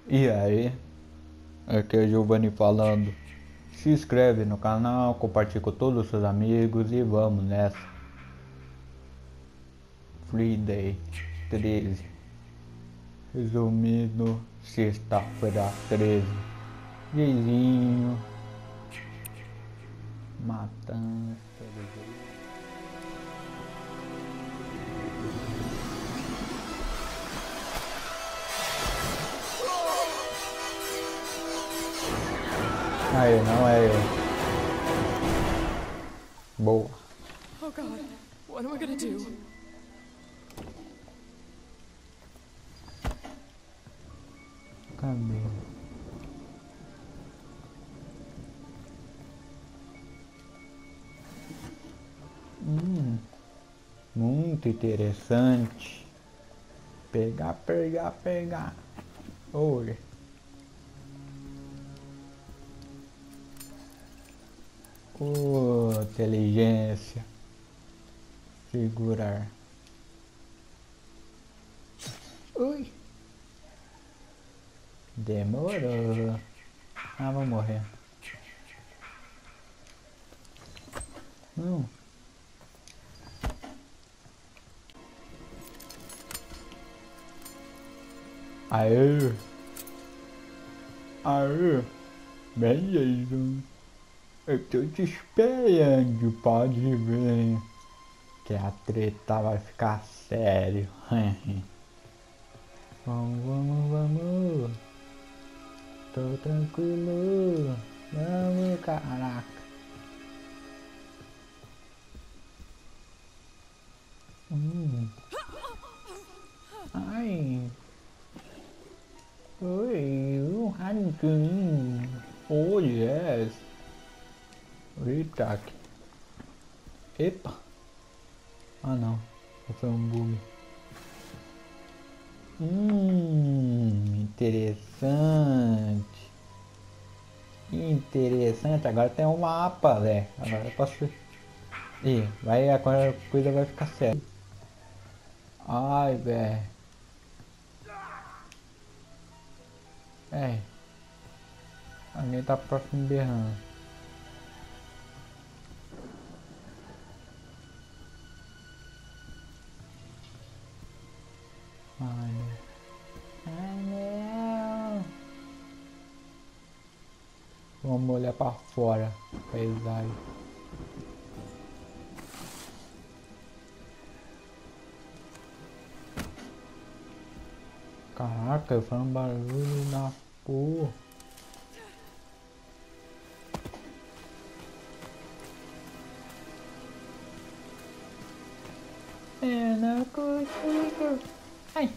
E aí, aqui é Giovanni falando. Se inscreve no canal, compartilha com todos os seus amigos e vamos nessa. Friday 13. Resumindo, sexta-feira 13. Vizinho. Matança do jeito. Aí, não é eu. Boa. Oh God, what am I gonna do? Cadê? Muito interessante. Pegar. Oi. Inteligência. Segurar. Ui. Demorou. Ah, vou morrer. Não. Aê. Beleza. Eu tô te esperando, pode ver. Que a treta vai ficar sério. Vamos. Tô tranquilo. Vamos, caraca. Ai. Oi, um ranking. Oh, yes. Eita. Epa. Ah, não. Foi um bug. Interessante. Agora tem um mapa, velho. Agora eu posso... Ih, agora a coisa vai ficar séria. Ai, velho. Alguém tá próximo berrando. Ai, não. Vamos olhar pra fora. Paisagem. Caraca, foi um barulho na porra. Eu não consigo. Ai.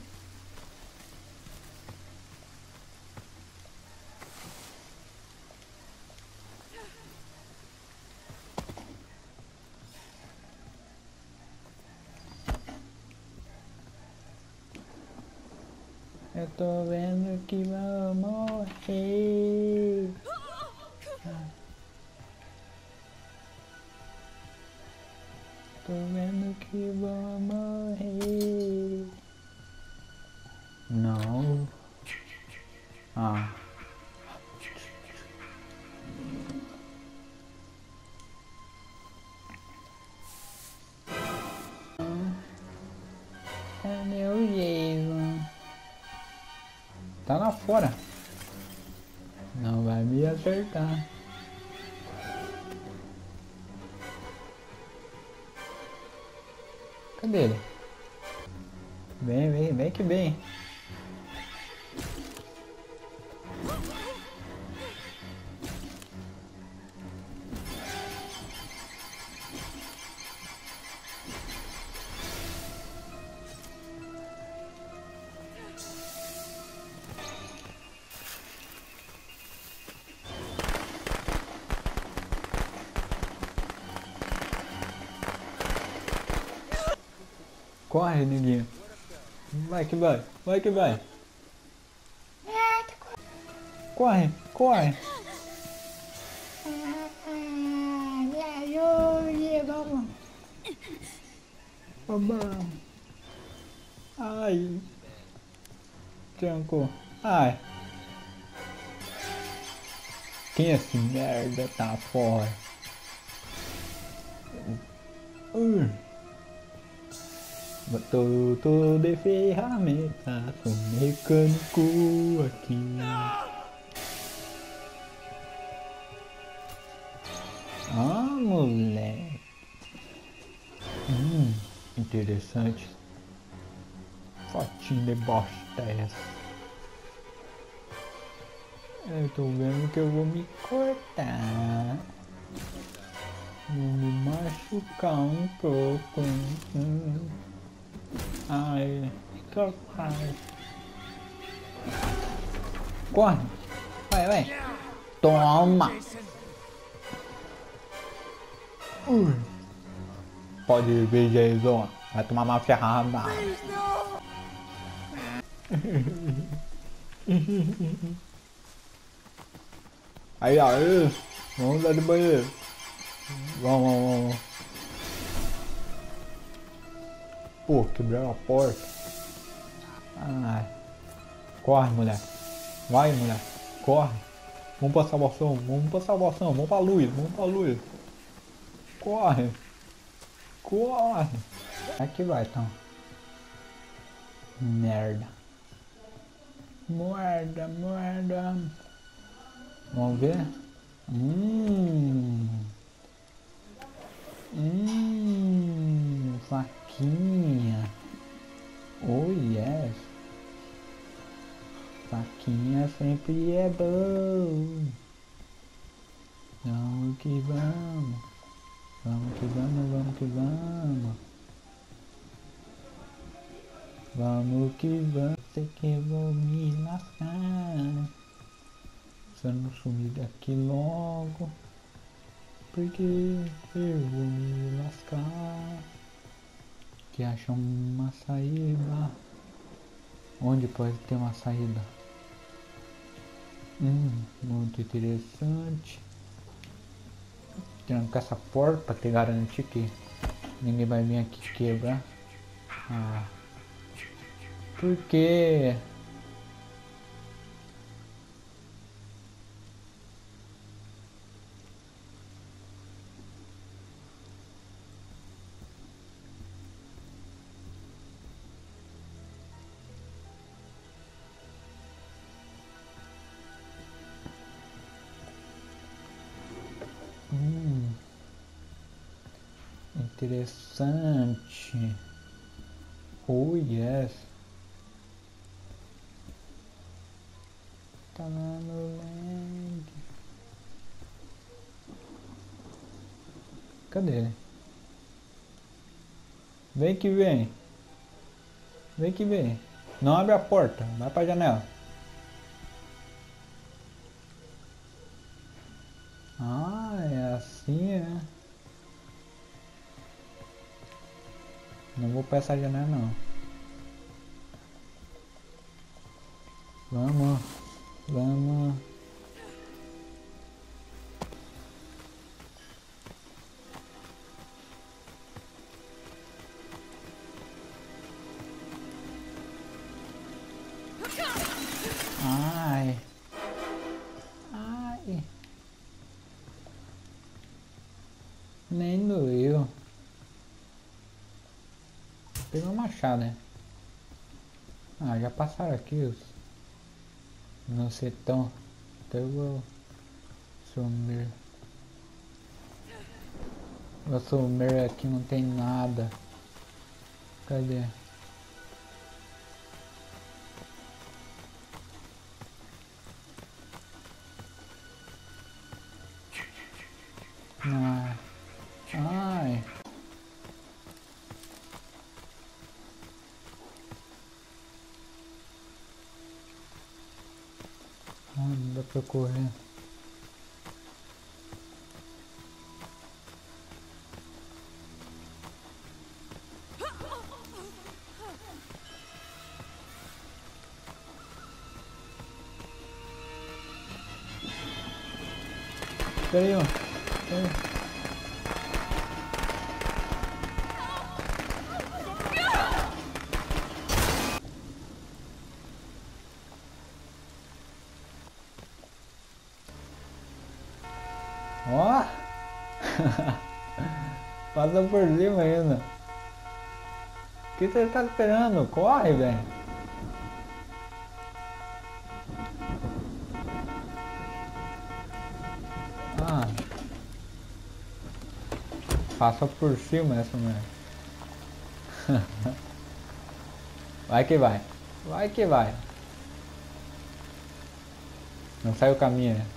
Eu tô vendo que vou morrer. Tô vendo que vou morrer. Não. Ah. É meu jeito. Tá lá fora. Não vai me acertar. Cadê ele? Vem que vem. Corre, neguinho. Vai que vai. Corre. Me ajude, vamos. Vamos. Ai. Trancou. Ai. Quem é esse merda tá fora? Botou de ferramenta, sou mecânico aqui. Ah, moleque. Interessante. Fotinho de bosta é essa. Eu tô vendo que eu vou me cortar. Vou me machucar um pouco. Ai, capaz. Corre. Vai. Toma. Pode ver, Jason. Vai tomar uma ferrada. Aí, vamos lá do banheiro. Vamos. Pô, quebraram a porta. Ai. Corre, mulher. Vai, mulher. Corre. Vamos pra salvação. Vamos pra luz. Corre. Aqui vai, então. Merda. Vamos ver. Faquinha. Oh yes. Faquinha sempre é bom. Vamos que vamos. Vamos que vamos. Sei que eu vou me lascar. Se eu não sumir daqui logo. Porque eu vou me lascar. Que acham uma saída. Onde pode ter uma saída? Muito interessante. Trancar essa porta para te garantir que ninguém vai vir aqui quebrar. Por quê? Interessante. Oh yes. Tá lá no lag. Cadê ele? Vem que vem. Não abre a porta, vai pra janela. Ah, é assim, é. Não vou pra essa janela não. Vamos. Ai. Nem doeu. Pegou uma machado, né? Já passaram aqui os... Não sei tão... Então eu vou... Sumir. Vou sumir aqui, não tem nada. Cadê? Ai. Não dá pra correr. Espera aí, ó. Ó! Passa por cima ainda. O que você tá esperando? Corre, velho. Ah. Passa por cima essa merda. Vai que vai. Vai que vai. Não sai o caminho, né?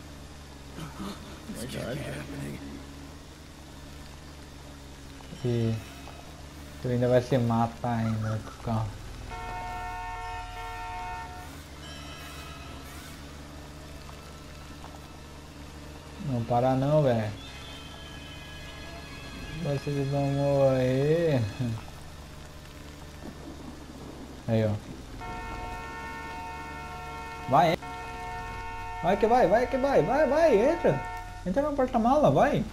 E tu ainda vai se matar ainda com o carro. Não para não, velho. Vocês vão morrer. Aí, ó. Vai, vai que vai, vai que vai, vai, entra. Entra no porta-mala, vai.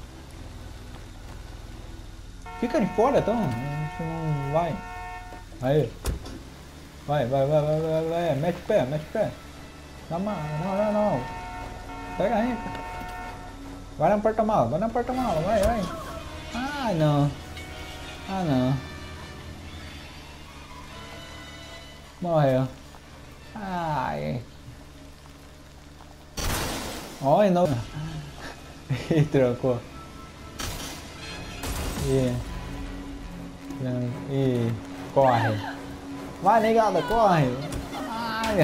Fica de fora, então. Não vai. Aí. Vai. Mete o pé, mete o pé. Não. Pega aí. Vai no porta-mala, vai. Ah, não. Morreu. Ai. Oi, não. E trocou. E corre. Vai, negada, corre. Ai.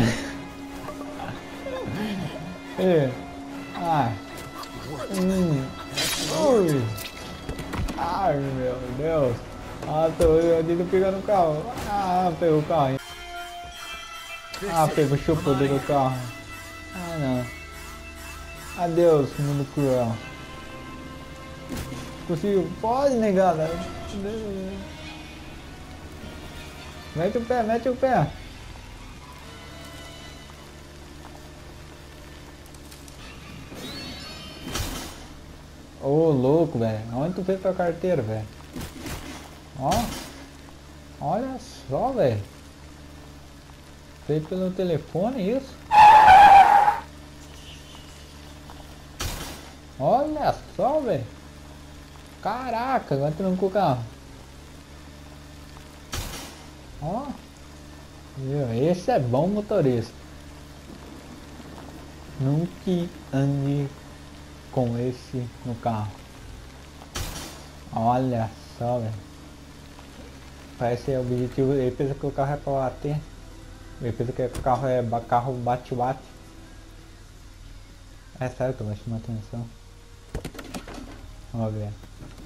Ai. Ui. Ai, meu Deus. Ah, tô indo pegar no carro. Ah, pegou o carro. Ah, pegou o chupão do carro. Ah, não. Adeus, mundo cruel. Conseguiu. Pode, negada. Mete o pé. Ô, louco, velho. Onde tu fez tua carteira, velho? Ó. Olha só, velho. Fez pelo telefone isso. Olha só, velho. Caraca, agora trancou o carro. Ó. Esse é bom motorista. Nunca ande com esse no carro. Olha só, velho. Parece o objetivo. Ele pensa que o carro é pra bater. Ele pensa que o carro é carro bate-bate. É sério que eu vou chamar atenção. Vamos ver.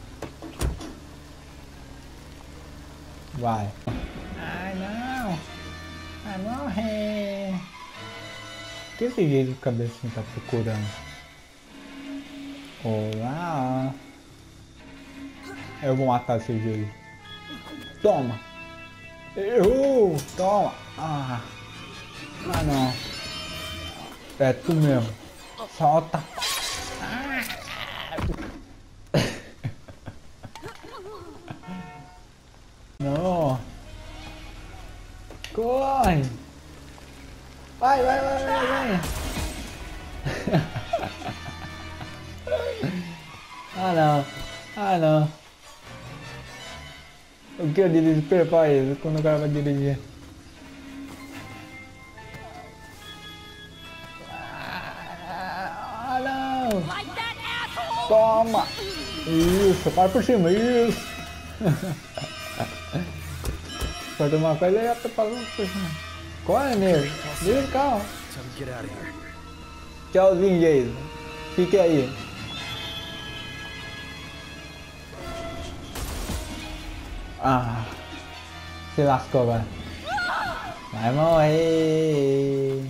Vai. Ai não. Vai morrer. O que esse jeito de cabecinha tá procurando? Olá. Eu vou matar esse jeito. Toma. Errou. Toma. Ah não. É tu mesmo. Solta. Não. Corre. Vai. Ah não. O que eu dirijo para isso quando o cara vai dirigir? Ah não. Toma. Isso, para por cima, isso. Pode uma coisa e já passou por cima. Corre, nego. Liga o carro. Tchauzinho, Jason. Fique aí. Ah, se lascou agora. Vai morrer.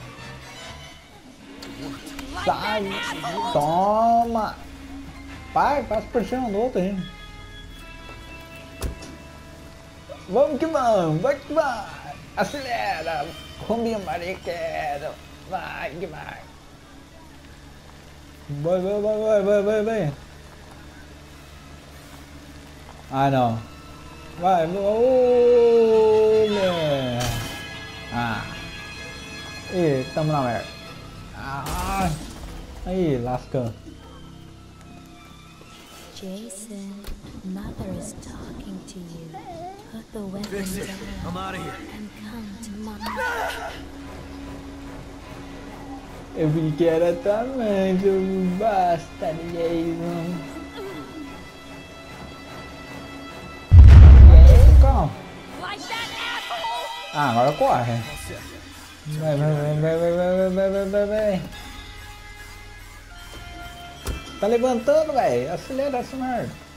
Sai. Toma. Vai, passa por cima do outro ainda. Vamos que vamos, vai que vai. Acelera. Rumbinho mariqueiro. Vai que vai. Vai. Ah não. Vai, ah. Ih, tamo na merda. Ah. Aí, lascando. Jason, Mother is talking to you. Put the Fix weapons it. I'm down out of here. and come to Mama. Eu vi que era também, seu basta, Jason. E aí, calma. Like that asshole! Ah, agora corre. All set. Vai, vai. Tá levantando, velho. Acelera essa merda.